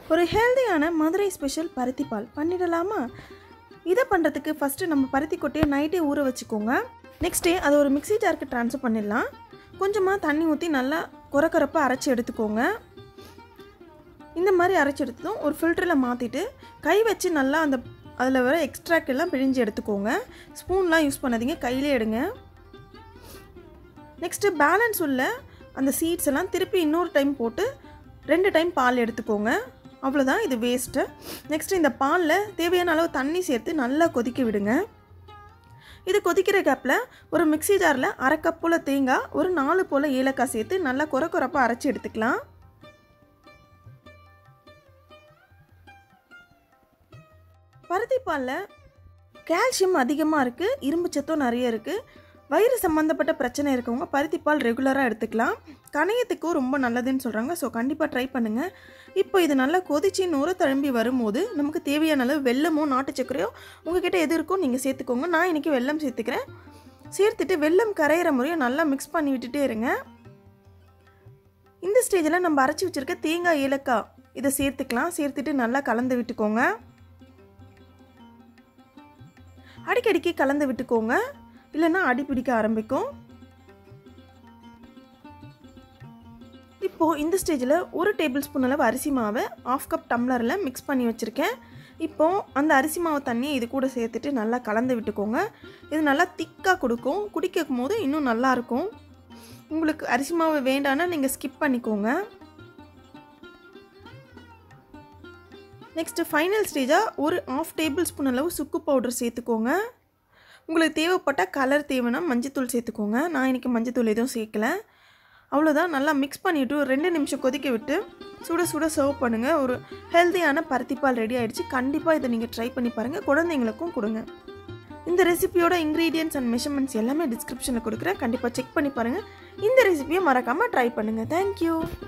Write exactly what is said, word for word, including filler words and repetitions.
ஒரு ஹெல்தியான மதுரை ஸ்பெஷல் பருத்தி பால் பண்ணிடலாமா? இதை பண்ணுறதுக்கு ஃபஸ்ட்டு நம்ம பருத்தி கொட்டையை நைட்டே ஊற வச்சுக்கோங்க. நெக்ஸ்ட் டே அதை ஒரு மிக்ஸி ஜாருக்கு ட்ரான்ஸ்ஃபர் பண்ணிடலாம். கொஞ்சமாக தண்ணி ஊற்றி நல்லா குறக்கறப்பாக அரைச்சி எடுத்துக்கோங்க. இந்த மாதிரி அரைச்சி எடுத்ததும் ஒரு ஃபில்டரில் மாற்றிட்டு கை வச்சு நல்லா அந்த அதில் வர எக்ஸ்ட்ராக்ட் எல்லாம் பிழிஞ்சு எடுத்துக்கோங்க. ஸ்பூன்லாம் யூஸ் பண்ணாதீங்க, கையிலே எடுங்க. நெக்ஸ்ட்டு பேலன்ஸ் உள்ள அந்த சீட்ஸ் எல்லாம் திருப்பி இன்னொரு டைம் போட்டு ரெண்டு டைம் பால் எடுத்துக்கோங்க. அவ்வளோதான், இது வேஸ்ட்டு. நெக்ஸ்ட்டு இந்த பாலில் தேவையான அளவு தண்ணி சேர்த்து நல்லா கொதிக்க விடுங்க. இது கொதிக்கிற கேப்பில் ஒரு மிக்ஸி ஜாரில் அரை கப் போல் தேங்காய், ஒரு நாலு போல் ஏலக்காய் சேர்த்து நல்லா குறை குறைப்பாக அரைச்சி எடுத்துக்கலாம். பருத்தி பாலில் கால்சியம் அதிகமாக இருக்குது, இரும்பு சத்தும் நிறைய இருக்குது. வயிறு சம்மந்தப்பட்ட பிரச்சனை இருக்கவங்க பருத்தி பால் ரெகுலராக எடுத்துக்கலாம். கணையத்துக்கும் ரொம்ப நல்லதுன்னு சொல்கிறாங்க. ஸோ கண்டிப்பாக ட்ரை பண்ணுங்கள். இப்போ இது நல்லா கொதிச்சு நூறு தழும்பி வரும்போது நமக்கு தேவையான அளவு வெல்லமோ நாட்டு சர்க்கரையோ உங்ககிட்ட எது இருக்கோ நீங்கள் சேர்த்துக்கோங்க. நான் இன்றைக்கி வெல்லம் சேர்த்துக்கிறேன். சேர்த்துட்டு வெல்லம் கரையிற முறையை நல்லா மிக்ஸ் பண்ணி விட்டுட்டே இருங்க. இந்த ஸ்டேஜில் நம்ம அரைச்சி வச்சுருக்க தேங்காய் ஏலக்காய் இதை சேர்த்துக்கலாம். சேர்த்துட்டு நல்லா கலந்து விட்டுக்கோங்க. அடிக்கடிக்கு கலந்து விட்டுக்கோங்க, இல்லைன்னா அடி பிடிக்க ஆரம்பிக்கும். இப்போது இந்த ஸ்டேஜில் ஒரு டேபிள் ஸ்பூன் அளவு அரிசி மாவை ஆஃப் கப் டம்ளரில் மிக்ஸ் பண்ணி வச்சுருக்கேன். இப்போது அந்த அரிசி மாவு தண்ணியை இது கூட சேர்த்துட்டு நல்லா கலந்து விட்டுக்கோங்க. இது நல்லா திக்காக கொடுக்கும், குடிக்கும் போது இன்னும் நல்லாயிருக்கும். உங்களுக்கு அரிசி மாவு வேண்டான்னா நீங்கள் ஸ்கிப் பண்ணிக்கோங்க. நெக்ஸ்ட்டு ஃபைனல் ஸ்டேஜாக ஒரு ஆஃப் டேபிள் ஸ்பூன் அளவு சுக்கு பவுடர் சேர்த்துக்கோங்க. உங்களுக்கு தேவைப்பட்டால் கலர் தேவைன்னா மஞ்சத்தூள் சேர்த்துக்கோங்க. நான் இன்றைக்கி மஞ்சத்தூள் எதுவும் சேர்க்கலை. அவ்வளோதான், நல்லா மிக்ஸ் பண்ணிவிட்டு ஒரு ரெண்டு நிமிஷம் கொதிக்க விட்டு சுட சுட சர்வ் பண்ணுங்கள். ஒரு ஹெல்த்தியான பருத்திப்பால் ரெடி ஆகிடுச்சு. கண்டிப்பாக இதை நீங்கள் ட்ரை பண்ணி பாருங்கள், குழந்தைங்களுக்கும் கொடுங்க. இந்த ரெசிபியோட இன்க்ரீடியன்ட்ஸ் அண்ட் மெஷர்மெண்ட்ஸ் எல்லாமே டிஸ்கிரிப்ஷனில் கொடுக்குறேன். கண்டிப்பாக செக் பண்ணி பாருங்கள். இந்த ரெசிபியை மறக்காமல் ட்ரை பண்ணுங்கள். தேங்க்யூ.